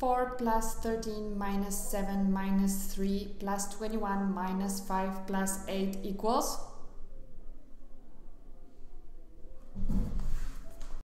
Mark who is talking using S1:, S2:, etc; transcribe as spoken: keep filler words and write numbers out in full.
S1: four plus thirteen minus seven minus three plus twenty-one minus five plus eight equals